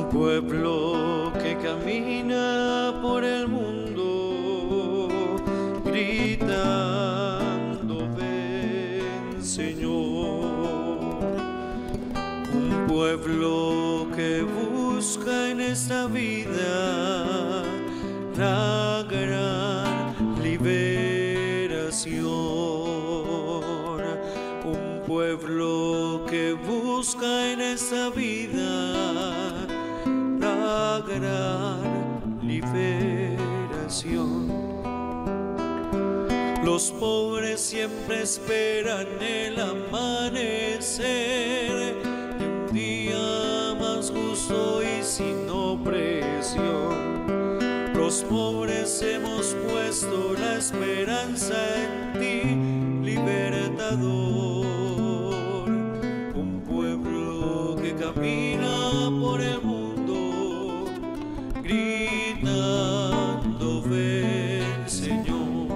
pueblo que camina por el mundo, gritando, ven Señor. Un pueblo que busca en esta vida la gran liberación. Un pueblo que busca en esta vida la gran liberación. Los pobres siempre esperan el amanecer de un día más justo y sin opresión. Los pobres hemos puesto la esperanza en ti, libertador. Un pueblo que camina por el mundo, gritando, ven Señor.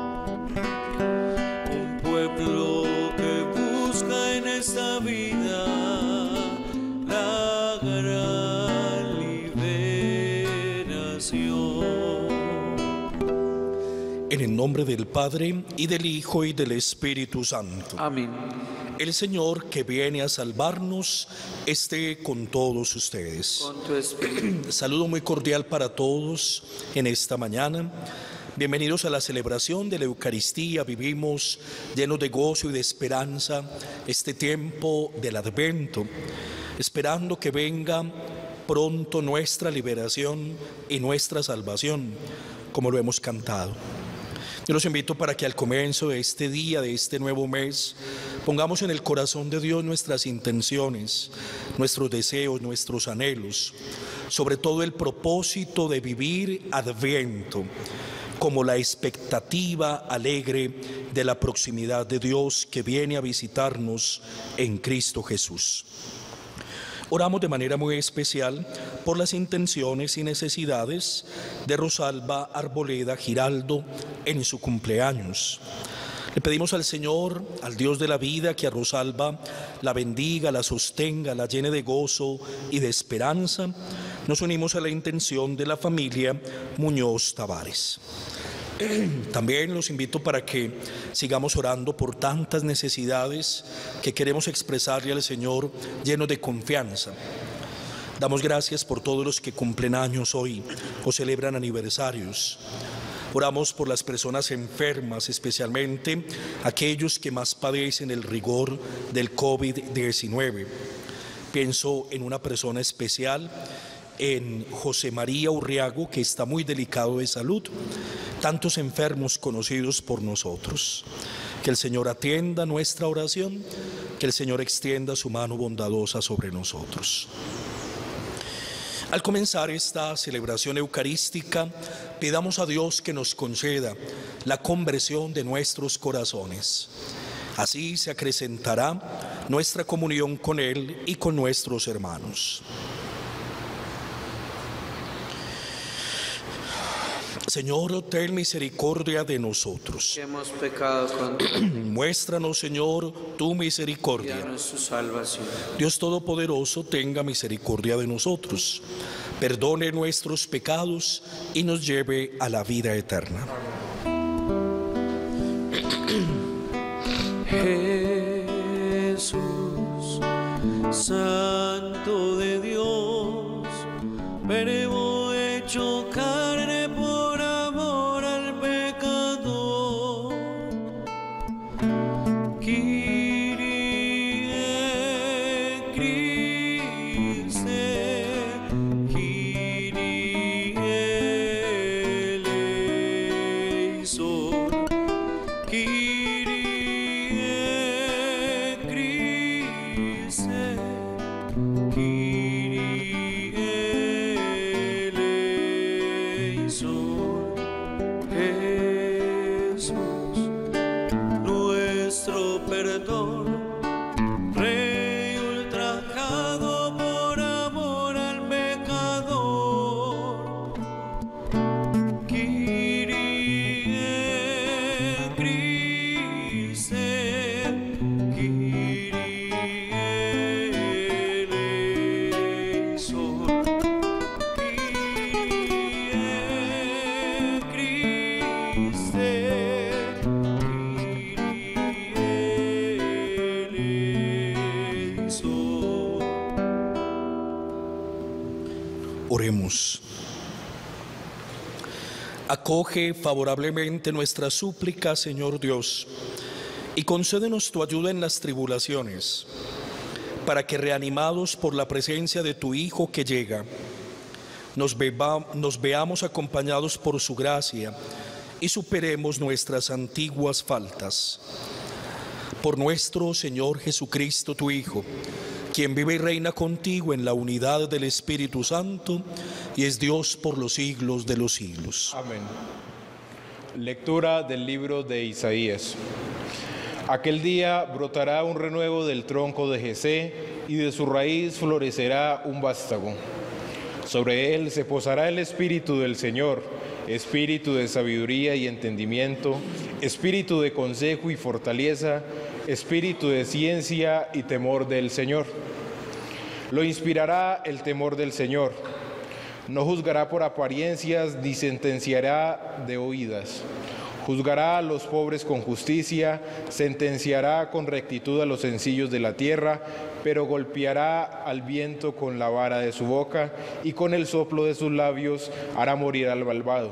Un pueblo que busca en esta vida la gran liberación. En el nombre del Padre, y del Hijo, y del Espíritu Santo. Amén. El Señor que viene a salvarnos esté con todos ustedes. Con tu espíritu. Saludo muy cordial para todos en esta mañana. Bienvenidos a la celebración de la Eucaristía. Vivimos llenos de gozo y de esperanza este tiempo del Adviento, esperando que venga pronto nuestra liberación y nuestra salvación, como lo hemos cantado. Yo los invito para que al comienzo de este día, de este nuevo mes, pongamos en el corazón de Dios nuestras intenciones, nuestros deseos, nuestros anhelos, sobre todo el propósito de vivir Adviento, como la expectativa alegre de la proximidad de Dios que viene a visitarnos en Cristo Jesús. Oramos de manera muy especial por las intenciones y necesidades de Rosalba Arboleda Giraldo en su cumpleaños. Le pedimos al Señor, al Dios de la vida, que a Rosalba la bendiga, la sostenga, la llene de gozo y de esperanza. Nos unimos a la intención de la familia Muñoz Tavares. También los invito para que sigamos orando por tantas necesidades que queremos expresarle al Señor llenos de confianza. Damos gracias por todos los que cumplen años hoy o celebran aniversarios. Oramos por las personas enfermas, especialmente aquellos que más padecen el rigor del COVID-19. Pienso en una persona especial, en José María Urriago, que está muy delicado de salud, tantos enfermos conocidos por nosotros. Que el Señor atienda nuestra oración, que el Señor extienda su mano bondadosa sobre nosotros. Al comenzar esta celebración eucarística, pidamos a Dios que nos conceda la conversión de nuestros corazones. Así se acrecentará nuestra comunión con Él y con nuestros hermanos. Señor, ten misericordia de nosotros. Que hemos pecado contra ti. Muéstranos, Señor, tu misericordia. Y danos su salvación. Dios Todopoderoso, tenga misericordia de nosotros, perdone nuestros pecados y nos lleve a la vida eterna. Jesús, Santo de Dios, verbo hecho carne por amor al pecador. Kyrie Christe, Kyrie eleison, Kyrie Christe, Kyrie Oremos. Acoge favorablemente nuestra súplica, Señor Dios, y concédenos tu ayuda en las tribulaciones, para que, reanimados por la presencia de tu Hijo que llega, nos veamos acompañados por su gracia y superemos nuestras antiguas faltas. Por nuestro Señor Jesucristo, tu Hijo, quien vive y reina contigo en la unidad del Espíritu Santo y es Dios por los siglos de los siglos. Amén. Lectura del libro de Isaías. Aquel día brotará un renuevo del tronco de Jesé y de su raíz florecerá un vástago. Sobre él se posará el Espíritu del Señor, Espíritu de sabiduría y entendimiento, Espíritu de consejo y fortaleza, Espíritu de ciencia y temor del Señor. Lo inspirará el temor del Señor. No juzgará por apariencias ni sentenciará de oídas. Juzgará a los pobres con justicia, sentenciará con rectitud a los sencillos de la tierra, pero golpeará al viento con la vara de su boca y con el soplo de sus labios hará morir al malvado.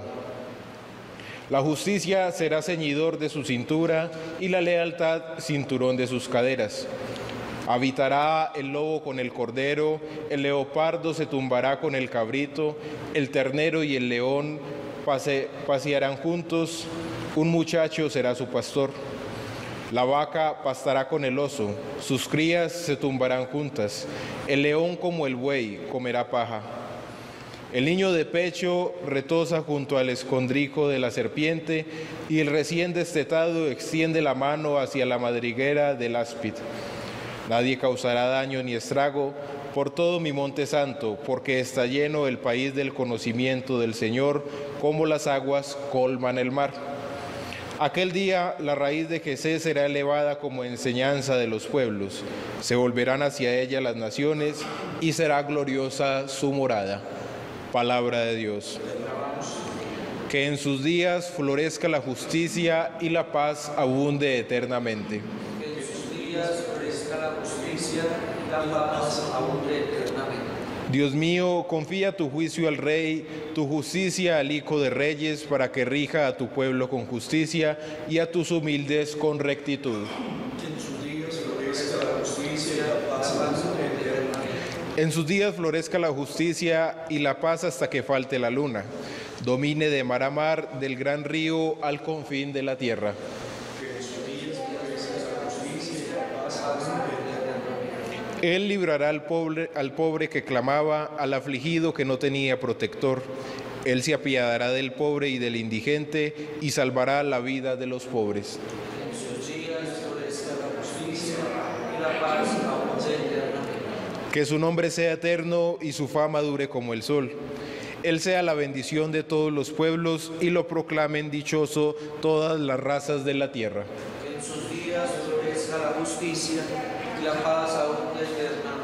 La justicia será ceñidor de su cintura y la lealtad cinturón de sus caderas. Habitará el lobo con el cordero, el leopardo se tumbará con el cabrito, el ternero y el león pasearán juntos, un muchacho será su pastor. La vaca pastará con el oso, sus crías se tumbarán juntas, el león como el buey comerá paja. El niño de pecho retoza junto al escondrijo de la serpiente y el recién destetado extiende la mano hacia la madriguera del áspid. Nadie causará daño ni estrago por todo mi monte santo, porque está lleno el país del conocimiento del Señor, como las aguas colman el mar. Aquel día la raíz de Jesé será elevada como enseñanza de los pueblos. Se volverán hacia ella las naciones y será gloriosa su morada. Palabra de Dios. Que en sus días florezca la justicia y la paz abunde eternamente. Que en sus días florezca la justicia y la paz abunde eternamente. Dios mío, confía tu juicio al Rey, tu justicia al Hijo de Reyes, para que rija a tu pueblo con justicia y a tus humildes con rectitud. Que en sus días florezca la justicia y la paz abunde eternamente. En sus días florezca la justicia y la paz hasta que falte la luna. Domine de mar a mar, del gran río al confín de la tierra. Él librará al pobre que clamaba, al afligido que no tenía protector. Él se apiadará del pobre y del indigente y salvará la vida de los pobres. En sus días florezca la justicia y la paz abunde eternamente. Que su nombre sea eterno y su fama dure como el sol. Él sea la bendición de todos los pueblos y lo proclamen dichoso todas las razas de la tierra. Que en sus días florezca la justicia y la paz abunde eternamente.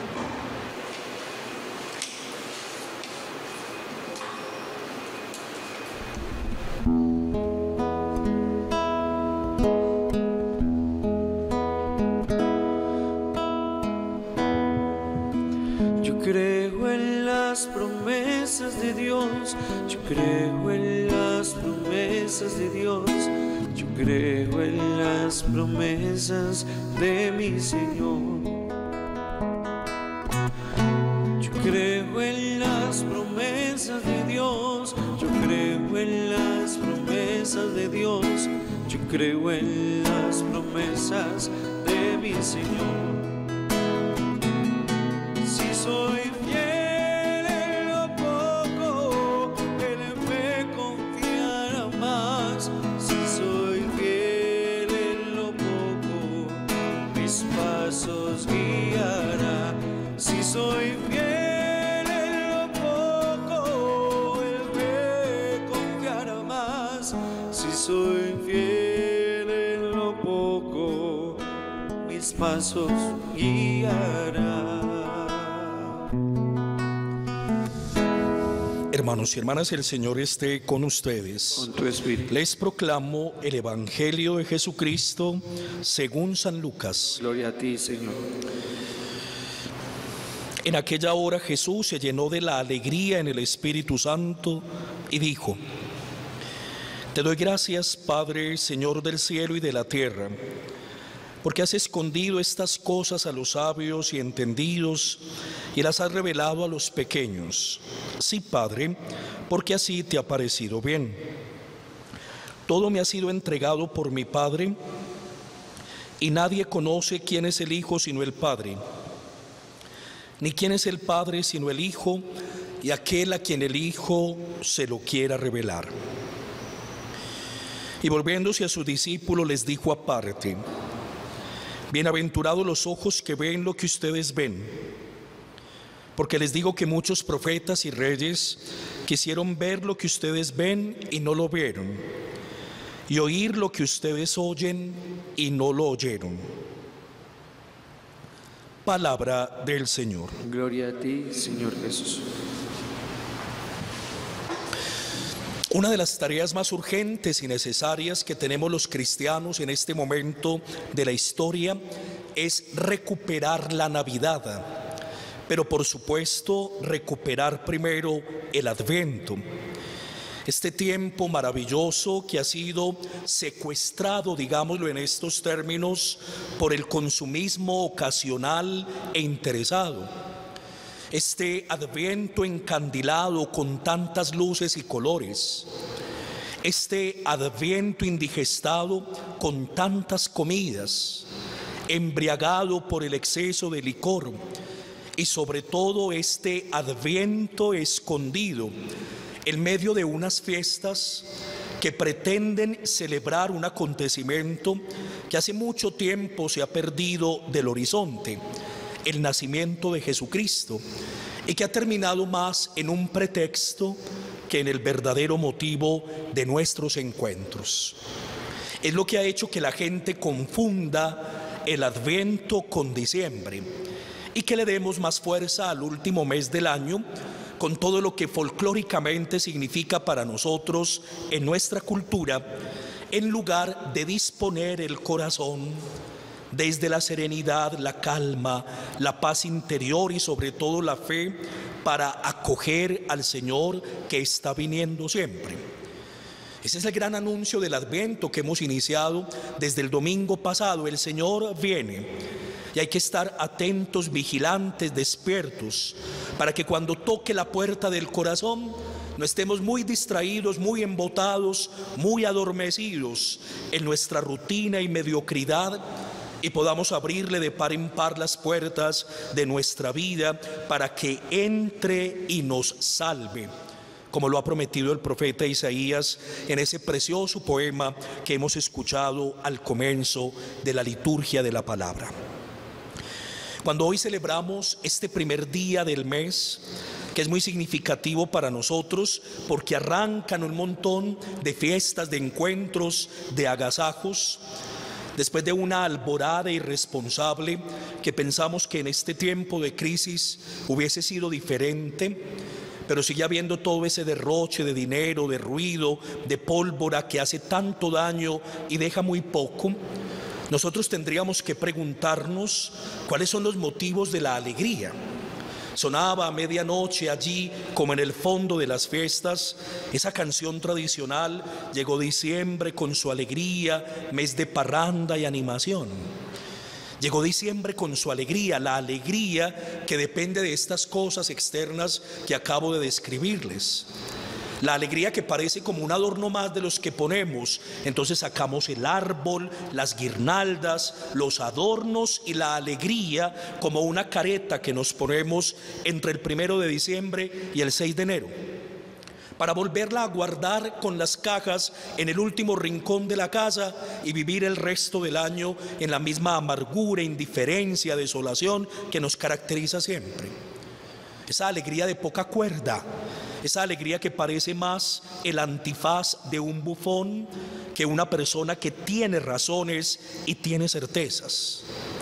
Yo creo en las promesas de Dios, yo creo en las promesas de Dios. Yo creo en las promesas de mi Señor. Yo creo en las promesas de Dios. Yo creo en las promesas de Dios. Yo creo en las promesas de mi Señor. Si soy fiel en lo poco, Él me confiará más. Si soy fiel en lo poco, mis pasos guiará. Si soy fiel en lo poco, Él me confiará más. Si soy fiel en lo poco, mis pasos guiará. Hermanos y hermanas, el Señor esté con ustedes. Con tu espíritu. Les proclamo el Evangelio de Jesucristo según San Lucas. Gloria a ti, Señor. En aquella hora Jesús se llenó de la alegría en el Espíritu Santo y dijo: Te doy gracias, Padre, Señor del cielo y de la tierra, porque has escondido estas cosas a los sabios y entendidos y las has revelado a los pequeños. Sí, Padre, porque así te ha parecido bien. Todo me ha sido entregado por mi Padre, y nadie conoce quién es el Hijo sino el Padre, ni quién es el Padre sino el Hijo, y aquel a quien el Hijo se lo quiera revelar. Y volviéndose a sus discípulos les dijo aparte: Bienaventurados los ojos que ven lo que ustedes ven, porque les digo que muchos profetas y reyes quisieron ver lo que ustedes ven y no lo vieron, y oír lo que ustedes oyen y no lo oyeron. Palabra del Señor. Gloria a ti, Señor Jesús. Una de las tareas más urgentes y necesarias que tenemos los cristianos en este momento de la historia es recuperar la Navidad, pero por supuesto recuperar primero el Adviento. Este tiempo maravilloso que ha sido secuestrado, digámoslo en estos términos, por el consumismo ocasional e interesado. Este Adviento encandilado con tantas luces y colores. Este Adviento indigestado con tantas comidas, embriagado por el exceso de licor. Y sobre todo este Adviento escondido en medio de unas fiestas que pretenden celebrar un acontecimiento que hace mucho tiempo se ha perdido del horizonte, el nacimiento de Jesucristo, y que ha terminado más en un pretexto que en el verdadero motivo de nuestros encuentros. Es lo que ha hecho que la gente confunda el Adviento con diciembre y que le demos más fuerza al último mes del año, con todo lo que folclóricamente significa para nosotros en nuestra cultura, en lugar de disponer el corazón desde la serenidad, la calma, la paz interior y sobre todo la fe para acoger al Señor que está viniendo siempre. Ese es el gran anuncio del Adviento que hemos iniciado desde el domingo pasado. El Señor viene. Y hay que estar atentos, vigilantes, despiertos, para que cuando toque la puerta del corazón no estemos muy distraídos, muy embotados, muy adormecidos en nuestra rutina y mediocridad, y podamos abrirle de par en par las puertas de nuestra vida para que entre y nos salve, como lo ha prometido el profeta Isaías en ese precioso poema que hemos escuchado al comienzo de la liturgia de la palabra. Cuando hoy celebramos este primer día del mes, que es muy significativo para nosotros porque arrancan un montón de fiestas, de encuentros, de agasajos, después de una alborada irresponsable que pensamos que en este tiempo de crisis hubiese sido diferente, pero sigue habiendo todo ese derroche de dinero, de ruido, de pólvora que hace tanto daño y deja muy poco. Nosotros tendríamos que preguntarnos cuáles son los motivos de la alegría. Sonaba a medianoche allí, como en el fondo de las fiestas, esa canción tradicional: llegó diciembre con su alegría, mes de parranda y animación. Llegó diciembre con su alegría, la alegría que depende de estas cosas externas que acabo de describirles. La alegría que parece como un adorno más de los que ponemos. Entonces sacamos el árbol, las guirnaldas, los adornos y la alegría como una careta que nos ponemos entre el 1 de diciembre y el 6 de enero. Para volverla a guardar con las cajas en el último rincón de la casa y vivir el resto del año en la misma amargura, indiferencia, desolación que nos caracteriza siempre. Esa alegría de poca cuerda, esa alegría que parece más el antifaz de un bufón que una persona que tiene razones y tiene certezas.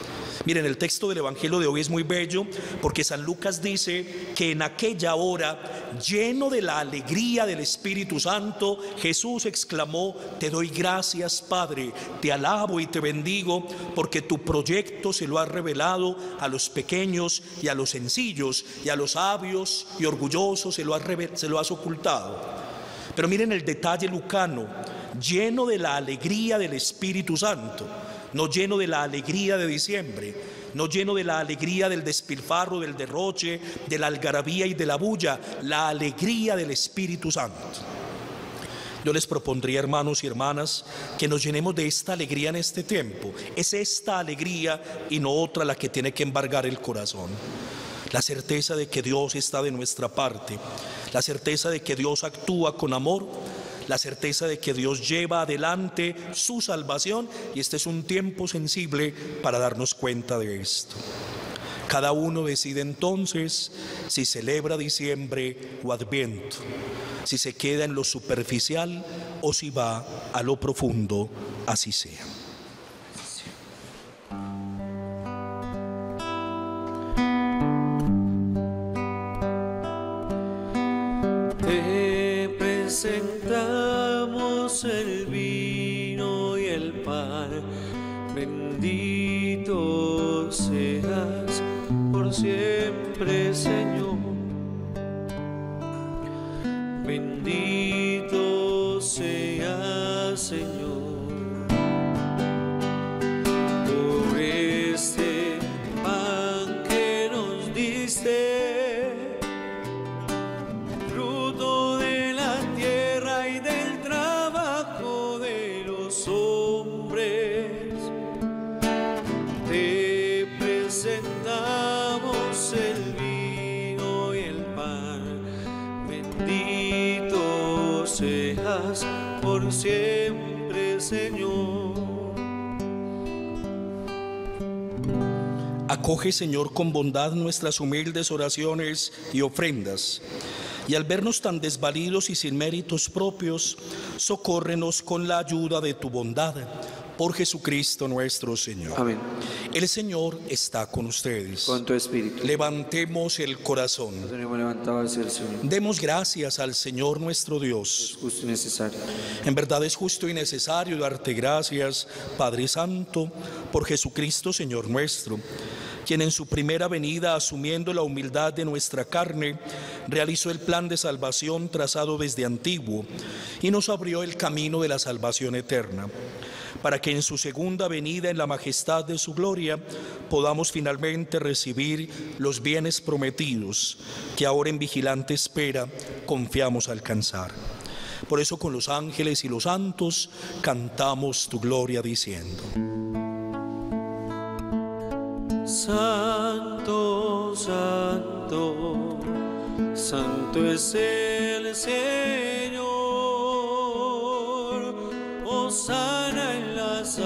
Miren, el texto del Evangelio de hoy es muy bello porque San Lucas dice que en aquella hora, lleno de la alegría del Espíritu Santo, Jesús exclamó: te doy gracias, Padre, te alabo y te bendigo, porque tu proyecto se lo has revelado a los pequeños y a los sencillos, y a los sabios y orgullosos se lo has ocultado. Pero miren el detalle lucano: lleno de la alegría del Espíritu Santo, no lleno de la alegría de diciembre, no lleno de la alegría del despilfarro, del derroche, de la algarabía y de la bulla, la alegría del Espíritu Santo. Yo les propondría, hermanos y hermanas, que nos llenemos de esta alegría en este tiempo. Es esta alegría y no otra la que tiene que embargar el corazón. La certeza de que Dios está de nuestra parte, la certeza de que Dios actúa con amor, la certeza de que Dios lleva adelante su salvación, y este es un tiempo sensible para darnos cuenta de esto. Cada uno decide entonces si celebra diciembre o Adviento, si se queda en lo superficial o si va a lo profundo. Así sea. Te presentamos el vino y el pan, bendito seas por siempre, Señor. Bendito seas, Señor, por este pan que nos diste, fruto de la tierra y del trabajo de los hombres. Te presentamos el vino y el pan, bendito seas por siempre, Señor. Acoge, Señor, con bondad nuestras humildes oraciones y ofrendas, y al vernos tan desvalidos y sin méritos propios, socórrenos con la ayuda de tu bondad. Por Jesucristo nuestro Señor. Amén. El Señor está con ustedes. Con tu espíritu. Levantemos el corazón. Lo tenemos levantado hacia el Señor. Demos gracias al Señor nuestro Dios. Es justo y necesario. En verdad es justo y necesario darte gracias, Padre Santo, por Jesucristo Señor nuestro, quien en su primera venida, asumiendo la humildad de nuestra carne, realizó el plan de salvación trazado desde antiguo y nos abrió el camino de la salvación eterna, para que en su segunda venida, en la majestad de su gloria, podamos finalmente recibir los bienes prometidos que ahora en vigilante espera confiamos alcanzar. Por eso con los ángeles y los santos cantamos tu gloria diciendo: Santo, santo, santo es el Señor. Hosana en las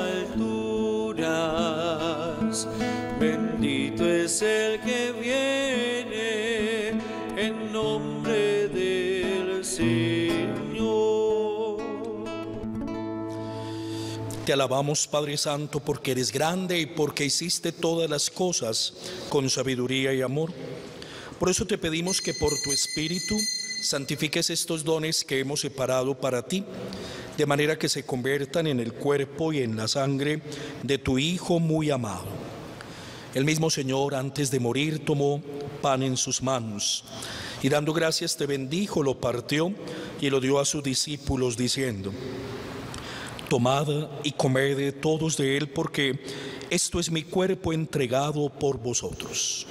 alturas, bendito es el que viene en nombre del Señor. Te alabamos, Padre Santo, porque eres grande y porque hiciste todas las cosas con sabiduría y amor. Por eso te pedimos que por tu Espíritu santifiques estos dones que hemos separado para ti, de manera que se conviertan en el cuerpo y en la sangre de tu Hijo muy amado. El mismo Señor, antes de morir, tomó pan en sus manos y dando gracias te bendijo, lo partió y lo dio a sus discípulos diciendo: Tomad y comed todos de él, porque esto es mi cuerpo entregado por vosotros.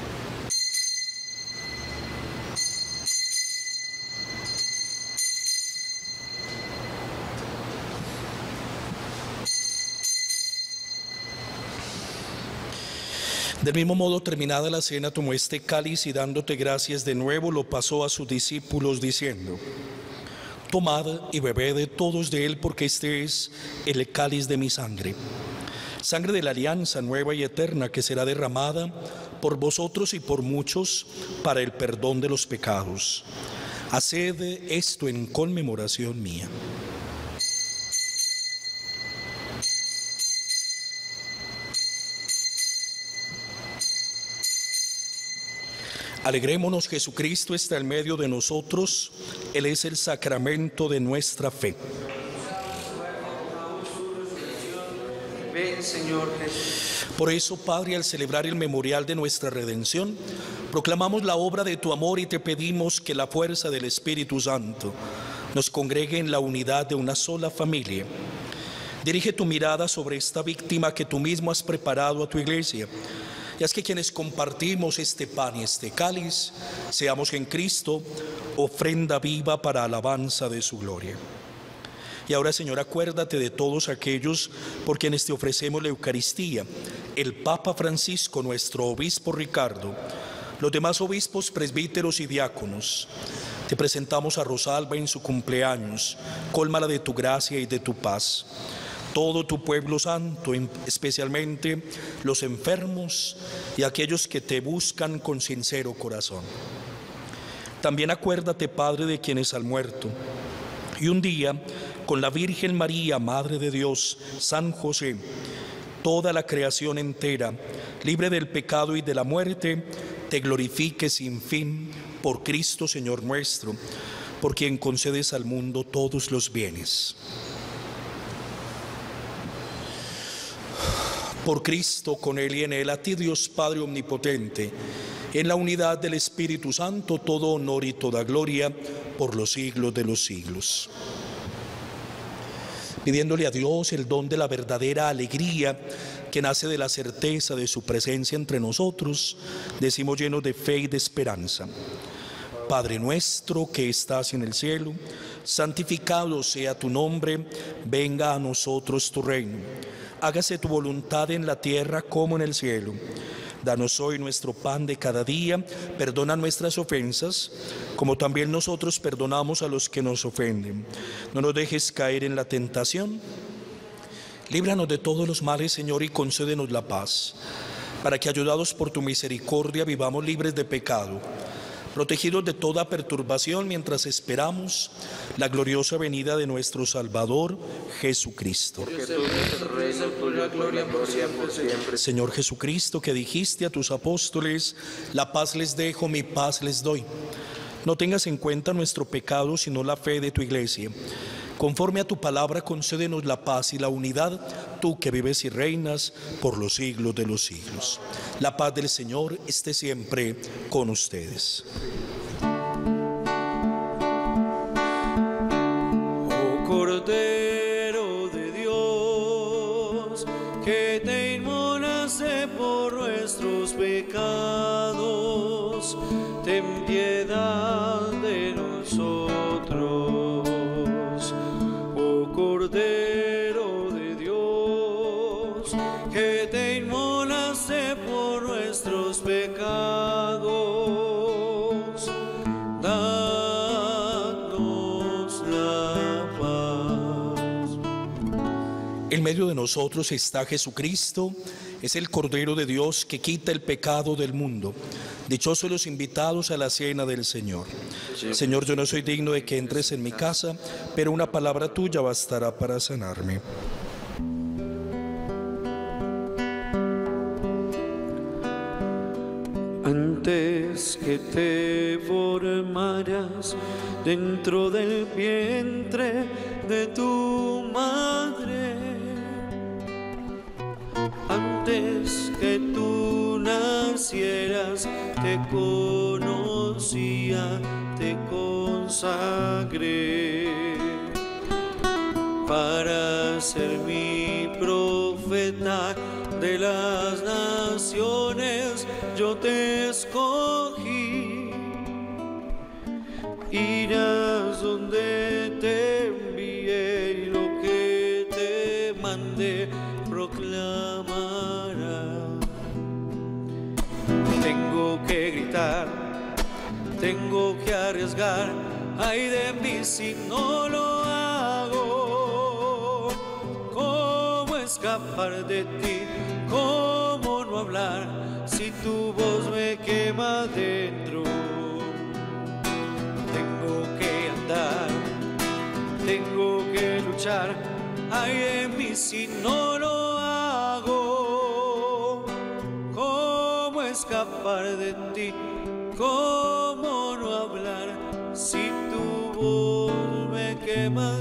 Del mismo modo, terminada la cena, tomó este cáliz y dándote gracias de nuevo, lo pasó a sus discípulos diciendo: Tomad y bebed todos de él, porque este es el cáliz de mi sangre, sangre de la alianza nueva y eterna, que será derramada por vosotros y por muchos para el perdón de los pecados. Haced esto en conmemoración mía. Alegrémonos, Jesucristo está en medio de nosotros, Él es el sacramento de nuestra fe. Ven, Señor Jesús. Por eso, Padre, al celebrar el memorial de nuestra redención, proclamamos la obra de tu amor y te pedimos que la fuerza del Espíritu Santo nos congregue en la unidad de una sola familia. Dirige tu mirada sobre esta víctima que tú mismo has preparado a tu iglesia. Y haz que quienes compartimos este pan y este cáliz seamos en Cristo ofrenda viva para alabanza de su gloria. Y ahora, Señor, acuérdate de todos aquellos por quienes te ofrecemos la Eucaristía: el Papa Francisco, nuestro obispo Ricardo, los demás obispos, presbíteros y diáconos. Te presentamos a Rosalba en su cumpleaños, cólmala de tu gracia y de tu paz. Todo tu pueblo santo, especialmente los enfermos y aquellos que te buscan con sincero corazón. También acuérdate, Padre, de quienes han muerto. Y un día, con la Virgen María, Madre de Dios, San José, toda la creación entera, libre del pecado y de la muerte, te glorifique sin fin por Cristo, Señor nuestro, por quien concedes al mundo todos los bienes. Por Cristo, con Él y en Él, a ti, Dios Padre omnipotente, en la unidad del Espíritu Santo, todo honor y toda gloria por los siglos de los siglos. Pidiéndole a Dios el don de la verdadera alegría que nace de la certeza de su presencia entre nosotros, decimos llenos de fe y de esperanza: Padre nuestro que estás en el cielo, santificado sea tu nombre, venga a nosotros tu reino. Hágase tu voluntad en la tierra como en el cielo. Danos hoy nuestro pan de cada día, perdona nuestras ofensas, como también nosotros perdonamos a los que nos ofenden. No nos dejes caer en la tentación. Líbranos de todos los males, Señor, y concédenos la paz, para que, ayudados por tu misericordia, vivamos libres de pecado, protegidos de toda perturbación, mientras esperamos la gloriosa venida de nuestro Salvador, Jesucristo. Señor Jesucristo, que dijiste a tus apóstoles: la paz les dejo, mi paz les doy. No tengas en cuenta nuestro pecado, sino la fe de tu iglesia. Conforme a tu palabra, concédenos la paz y la unidad, tú que vives y reinas por los siglos de los siglos. La paz del Señor esté siempre con ustedes. Oh Cordero de Dios, que te inmolaste por nuestros pecados, ten piedad de nosotros. Cordero de Dios, que te inmolaste por nuestros pecados, danos la paz. En medio de nosotros está Jesucristo, es el Cordero de Dios que quita el pecado del mundo. Dichosos los invitados a la cena del Señor. Señor, yo no soy digno de que entres en mi casa, pero una palabra tuya bastará para sanarme. Antes que te formaras dentro del vientre de tu madre, antes que tú nacieras, te conocía, te consagré para ser mi profeta de las naciones. Yo te escogí, irás donde te envié y lo que te mandé proclamará. Tengo que gritar, tengo que arriesgar, ay de mí si no lo hago. ¿Cómo escapar de ti? ¿Cómo no hablar si tu voz me quema dentro? Tengo que andar, tengo que luchar, ay de mí si no lo hago. ¿Cómo escapar de ti? ¿cómo no hablar si tu voz me quema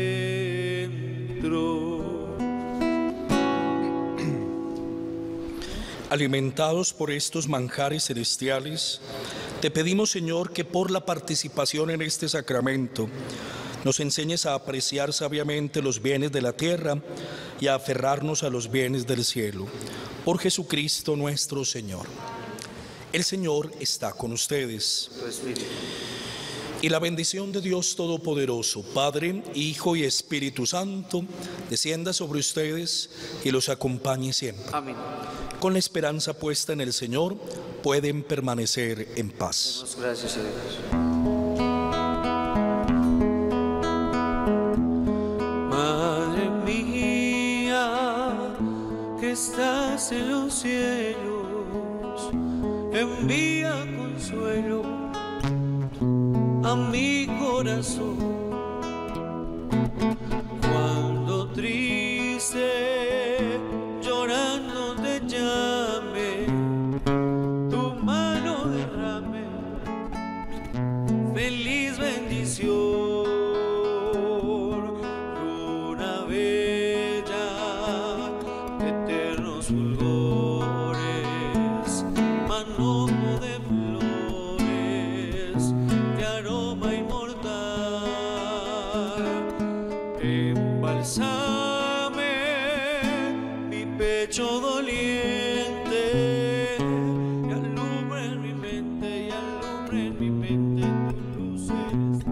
dentro? Alimentados por estos manjares celestiales, te pedimos, Señor, que por la participación en este sacramento nos enseñes a apreciar sabiamente los bienes de la tierra y a aferrarnos a los bienes del cielo. Por Jesucristo nuestro Señor. El Señor está con ustedes. Y la bendición de Dios Todopoderoso, Padre, Hijo y Espíritu Santo, descienda sobre ustedes y los acompañe siempre. Amén. Con la esperanza puesta en el Señor, pueden permanecer en paz. Demos gracias a Dios. Madre mía, que estás en los cielos, envía consuelo a mi corazón. Cuando triste, llorando te llame, tu mano derrame feliz bendición. Luna bella de eternos fulgores, manojo de flores, de aroma inmortal, embalsame mi pecho doliente y alumbre en mi mente tu luz celestial.